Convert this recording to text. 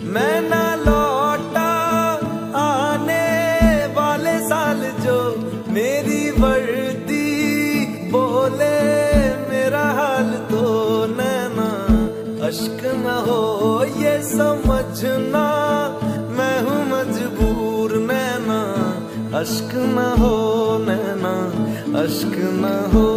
मैं ना लौटा आने वाले साल जो मेरी वर्दी बोले मेरा हाल तो नैना अश्क न हो ये समझना मैं हूँ मजबूर नैना अश्क न हो नैना अश्क न हो।